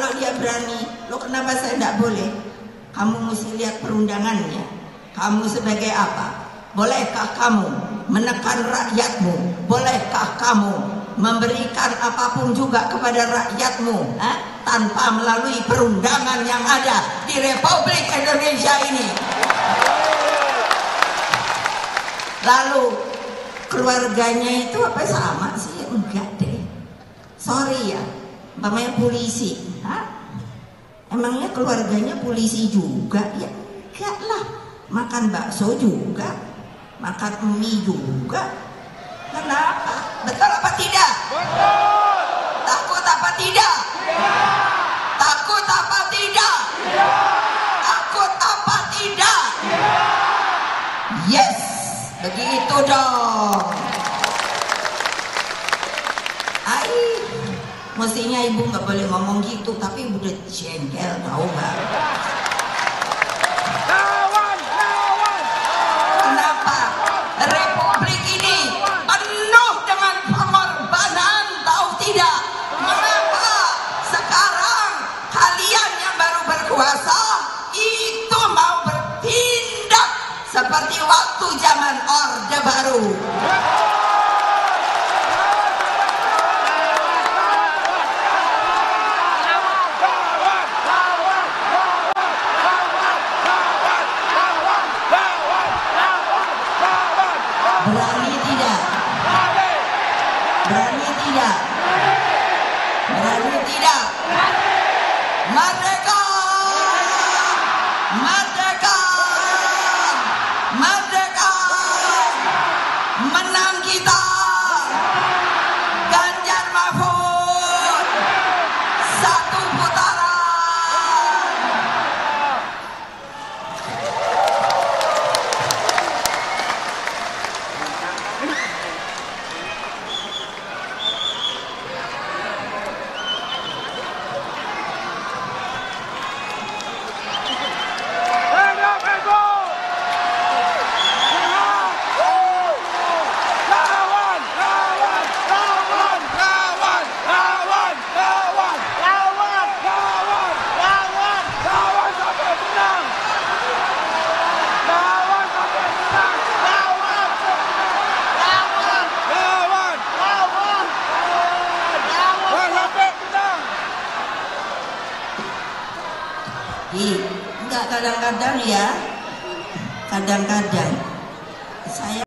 Kalau dia berani, lo kenapa saya tidak boleh? Kamu mesti lihat perundangannya. Kamu sebagai apa? Bolehkah kamu menekan rakyatmu? Bolehkah kamu memberikan apapun juga kepada rakyatmu tanpa melalui perundangan yang ada di Republik Indonesia ini? Lalu keluarganya itu apa sama sih? Enggak deh. Sorry ya, namanya polisi. Emangnya keluarganya polisi juga? Ya enggak lah. Makan bakso juga, makan mie juga. Kenapa? Betul apa tidak? Betul. Takut apa tidak? Tidak. Takut apa tidak? Tidak. Takut apa tidak? Tidak. Yes, begitu dong. Mestinya ibu nggak boleh ngomong gitu, tapi udah jengkel, tahu nggak? Kenapa? Republik ini penuh dengan pengorbanan, tahu tidak? Mengapa sekarang kalian yang baru berkuasa itu mau bertindak seperti waktu zaman Orde Baru? Berani tidak? Berani tidak? Berani tidak? Merdeka! Merdeka! Merdeka! Menang kita! Ganjar Mahfud! Satu putaran! Enggak, kadang-kadang ya, kadang-kadang